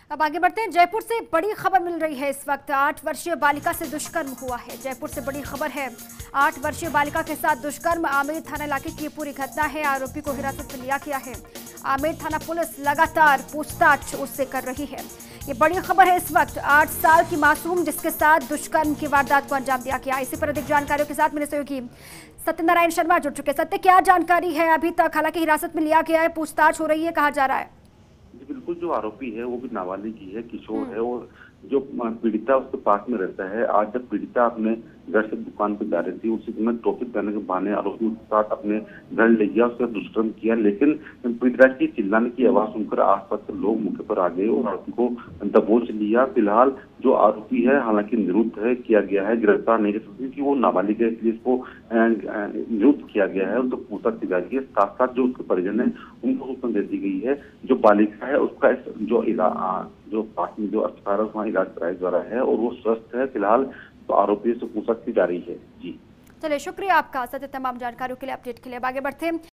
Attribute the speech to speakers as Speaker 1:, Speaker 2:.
Speaker 1: अब आगे बढ़ते हैं। जयपुर से बड़ी खबर मिल रही है। इस वक्त 8 वर्षीय बालिका से दुष्कर्म हुआ है। जयपुर से बड़ी खबर है। 8 वर्षीय बालिका के साथ दुष्कर्म। आमेर थाना इलाके की पूरी घटना है। आरोपी को हिरासत में लिया गया है। आमेर थाना पुलिस लगातार पूछताछ उससे कर रही है। ये बड़ी खबर है। इस वक्त 8 साल की मासूम जिसके साथ दुष्कर्म की वारदात को अंजाम दिया गया। इसी पर अधिक जानकारियों के साथ मेरे सहयोगी सत्यनारायण शर्मा जुड़ चुके। सत्य, क्या जानकारी है अभी तक? हालांकि हिरासत में लिया गया है, पूछताछ हो रही है, कहा जा रहा है।
Speaker 2: जी बिल्कुल, जो आरोपी है वो भी नाबालिग ही है, किशोर है, और जो पीड़िता उसके पास में रहता है। आज जब पीड़िता अपने घर से दुकान पर जा रही थी, उसी समय ट्रैफिक करने के बहाने आरोपी उसके साथ अपने घर ले गया, उसका दुष्कर्म किया। लेकिन पीड़िता की चिल्लाने की आवाज सुनकर आसपास के लोग मौके पर आ गए और आरोपी को दबोच लिया। फिलहाल जो आरोपी है हालांकि निरुद्ध है, किया गया है, गिरफ्तार नहीं कर सकते क्योंकि वो नाबालिग है, इसलिए इसको निरुद्ध किया गया है। उनको पूछताछ की जा रही है। साथ साथ जो उसके परिजन है उनको सूचना दे दी गई है। जो बालिका है उसका जो पास में जो अस्पताल है वहाँ इलाज कराया जा रहा है और वो स्वस्थ है। फिलहाल तो आरोपियों से पूछताछ की जा रही है। जी
Speaker 1: चलिए, शुक्रिया आपका सत्य, तमाम जानकारियों के लिए, अपडेट के लिए। आगे बढ़ते हैं।